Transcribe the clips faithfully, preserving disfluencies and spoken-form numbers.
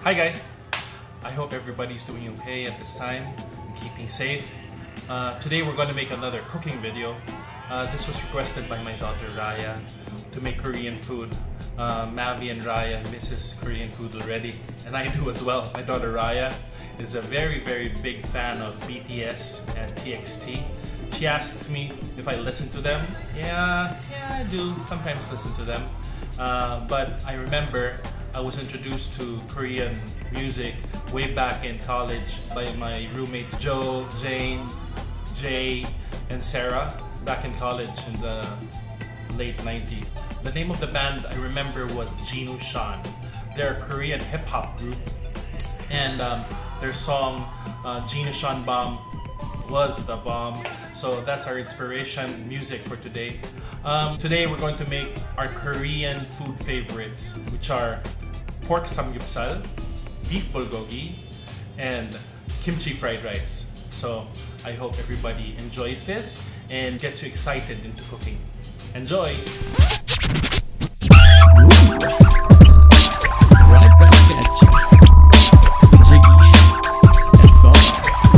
Hi guys! I hope everybody's doing okay at this time and keeping safe. Uh, today we're going to make another cooking video. Uh, this was requested by my daughter Raya to make Korean food. Uh, Mavi and Raya misses Korean food already, and I do as well. My daughter Raya is a very very big fan of B T S and T X T. She asks me if I listen to them. Yeah, yeah I do sometimes listen to them. Uh, but I remember I was introduced to Korean music way back in college by my roommates Joe, Jane, Jay, and Sarah back in college in the late nineties. The name of the band I remember was Jinu Shan. They're a Korean hip-hop group, and um, their song uh, Jinu Shan Bomb was the bomb. So that's our inspiration music for today. Um, today we're going to make our Korean food favorites, which are pork samgyeopsal, beef bulgogi, and kimchi fried rice. So I hope everybody enjoys this and gets you excited into cooking. Enjoy! Right back at you. Jiggy. That's all.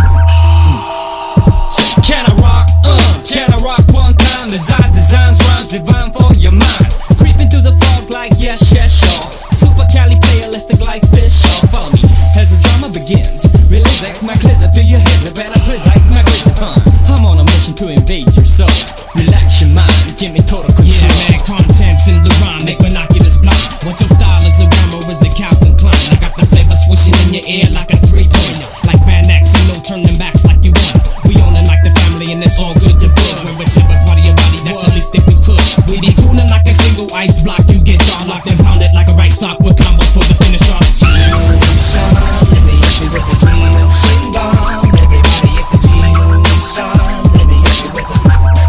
Can I rock? Uh, can I rock one time? Design designs rhymes divine for your mind. Creeping through the fog like yes, yes, sure. Supercalifragilistic like fish off. Follow me as the drama begins. Release X my clizzer through your head. The better precise my glizzer. Uh, I'm on a mission to invade your soul. Relax your mind, give me total control. Yeah, man, contents in the rhyme make binoculars blind. What your style is a rhyme or is it Calvin Klein? I got the flavor swishing in your ear like a three-pointer. Like Van X and no turning backs like you want. We own it like the family and it's all good to good. We're whichever part of your body, that's at least if we could. We be cooling like a single ice block. You get jaw locked and pounded like a right sock with combos for the finish off. Let me hit you with the Jinu Shan Bomb. Everybody is the Jinu Shan. Let me hit you with the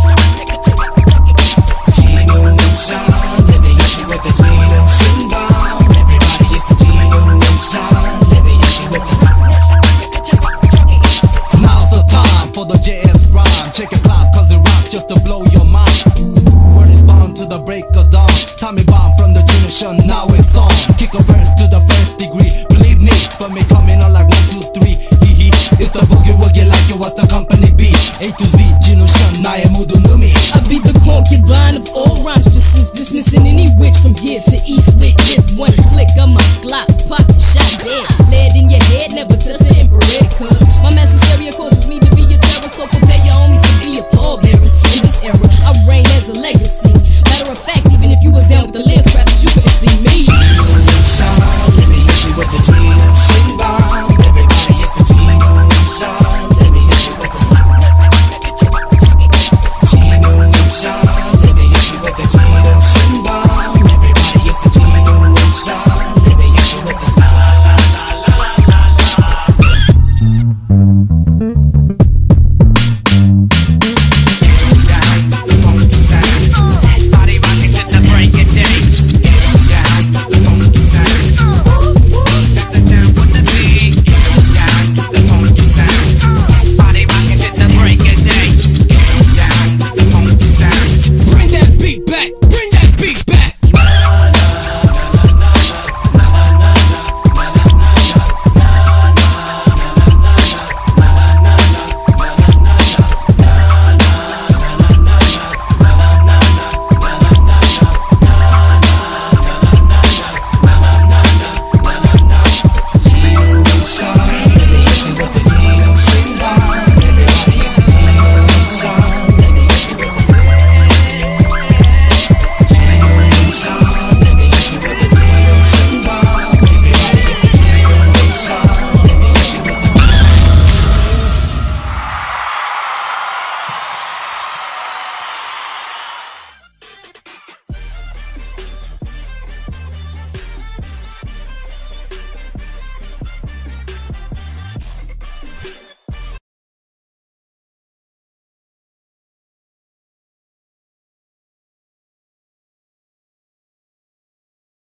Jinu Shan. Let me hit you with the Jinu Shan Bomb. Everybody is the Jinu Shan. Let me hit you with the. Now's the time for the J S rhyme. Check it out, cause it rap just to blow your mind. Word is bound to the break of dawn. Tommy bomb from the Jinu Shan, now it's on. Kick a verse to the first degree. Believe me, for me coming on like one, two, three. Hee hee, it's the boogie woogie like you was the company B. A to Z, Jinu Shan, nae mudu numi. I be the concubine of all rhymestrices, dismissing any witch from here to east with just one click of my Glock, pop, shot dead. Lead in your head, never touch the infrared, cause my massive stereo causes me to be a terror, so prepare your homies to be a pallbearers. In this era, I reign as a legacy. Matter of fact, even if you was down with the lens scraps, you couldn't see me. Jinu Shan, let me hit you with the